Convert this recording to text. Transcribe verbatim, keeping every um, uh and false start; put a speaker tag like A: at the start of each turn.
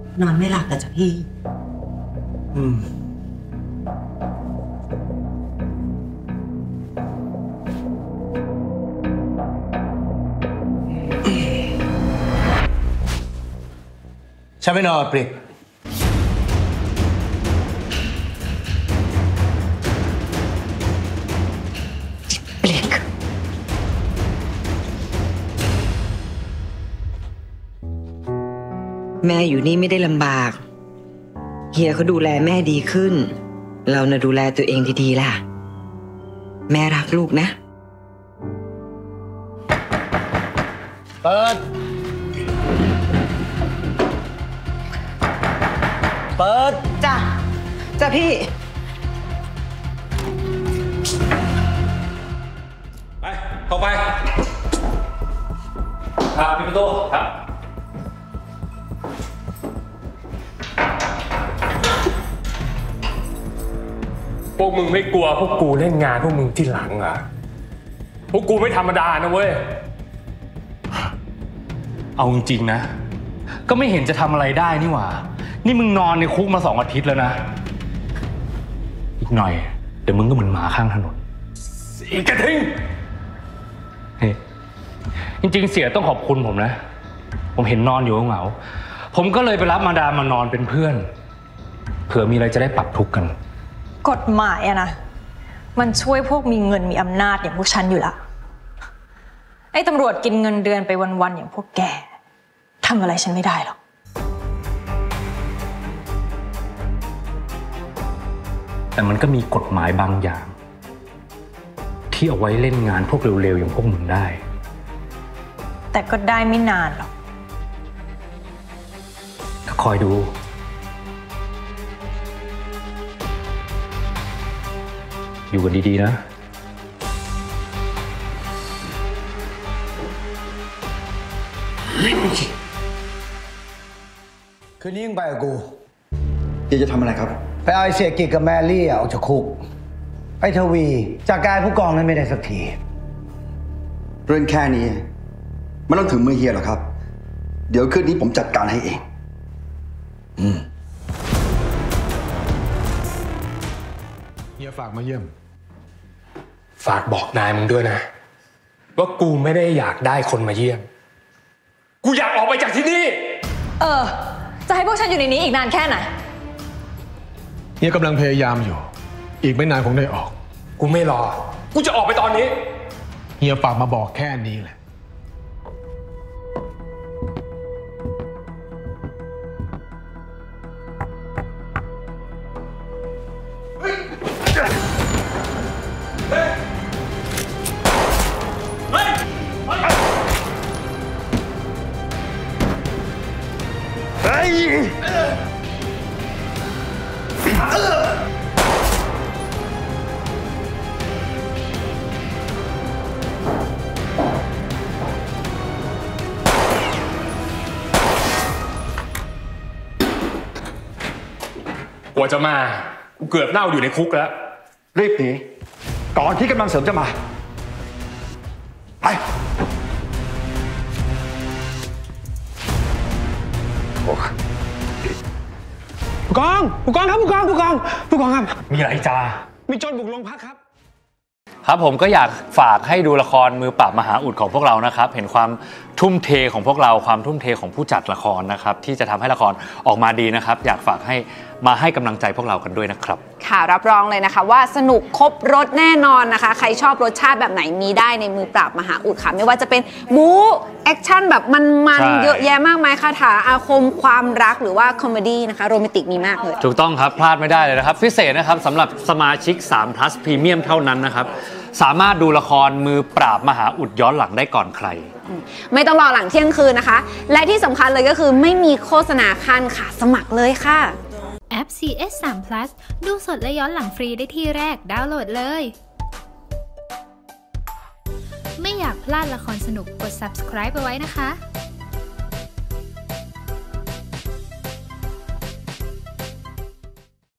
A: นอนไม่หลับแต่จ้ะพี่อืม
B: ฉันไม่นอนปริก
A: ปริกแม่อยู่นี่ไม่ได้ลำบากเฮียเขาดูแลแม่ดีขึ้นเราน่ะดูแลตัวเองดีๆล่ะแม่รักลูกนะ
B: เปิดเปิด
A: จ้ะจ้ะพี่
C: ไปเข้าไปครับปิดประตูครับพวกมึงไม่กลัวพวกกูเล่นงานพวกมึงที่หลังอ่ะพวกกูไม่ธรรมดานะเว้ยเอาจริงๆนะก็ไม่เห็นจะทำอะไรได้นี่หว่านี่มึงนอนในคุกมาสองอาทิตย์แล้วนะอีกหน่อยเดี๋ยวมึงก็เหมือนหมาข้างถนนอีกกระทิงเฮ้ยจริงๆเสียต้องขอบคุณผมนะผมเห็นนอนอยู่เหงาผมก็เลยไปรับมาดามานอนเป็นเพื่อนเผื่อมีอะไรจะได้ปรับทุกข์กัน
D: กฎหมายอะนะมันช่วยพวกมีเงินมีอำนาจอย่างพวกฉันอยู่ละไอ้ตำรวจกินเงินเดือนไปวันๆอย่างพวกแกทำอะไรฉันไม่ได้หรอก
C: แต่มันก็มีกฎหมายบางอย่างที่เอาไว้เล่นงานพวกเร็วๆอย่างพวกมึงได้
D: แต่ก็ได้ไม่นานหรอก
C: ก็คอยดูอยู่กันดีๆนะ
B: คืนนี้ยังไปกับกู
E: เฮียจะทำอะไรครับ
B: ไปเอาไอ้เสียกิจกับแมรี่ออกจากคุกไอ้ทวีจากการผู้กองนั้นไม่ได้สักที
E: เรื่องแค่นี้ไม่ต้องถึงมือเฮียหรอกครับเดี๋ยวคืนนี้ผมจัดการให้เองอืม
F: เฮียฝากมาเยี่ยม
C: ฝากบอกนายมึงด้วยนะว่ากูไม่ได้อยากได้คนมาเยี่ยมกูอยากออกไปจากที่นี่
D: เออจะให้พวกฉันอยู่ในนี้อีกนานแค่ไหน
F: เฮียกำลังพยายามอยู่อีกไม่นานคงได้ออก
C: กูไม่รอกูจะออกไปตอนนี้
F: เฮียฝากมาบอกแค่นี้แหละ
C: กว่าจะมากูเกือบเน่าอยู่ในคุกแล้ว
E: รีบหนีก่อนที่กำลังเสริมจะมาไป
F: ผู้กองผู้กองครับผู้กองผู้กองผู้กองครับ
C: มีอะไรจ้า
F: มีโจรบุกโรงพักครับ
C: ครับผมก็อยากฝากให้ดูละครมือปราบมหาอุดของพวกเรานะครับเห็นความทุ่มเทของพวกเราความทุ่มเทของผู้จัดละครนะครับที่จะทำให้ละครออกมาดีนะครับอยากฝากให้มาให้กำลังใจพวกเรากันด้วยนะครับ
G: ค่ะรับรองเลยนะคะว่าสนุกครบรสแน่นอนนะคะใครชอบรสชาติแบบไหนมีได้ในมือปราบมหาอุดค่ะไม่ว่าจะเป็นบู๊แอคชั่นแบบมันๆเยอะแยะมากมายคาถาอาคมความรักหรือว่าคอมเมดี้นะคะโรแมนติกมีมากเลย
C: ถูกต้องครับพลาดไม่ได้เลยนะครับพิเศษนะครับสำหรับสมาชิกสาม plus พรีเมียมเท่านั้นนะครับสามารถดูละครมือปราบมหาอุดย้อนหลังได้ก่อนใคร
G: ไม่ต้องรอหลังเที่ยงคืนนะคะและที่สำคัญเลยก็คือไม่มีโฆษณาขั้นค่ะสมัครเลยค่ะ
H: แอป ซี เอส สาม plus ดูสดและย้อนหลังฟรีได้ที่แรกดาวน์โหลดเลยไม่อยากพลาดละครสนุกกด subscribe ไปไว้นะคะ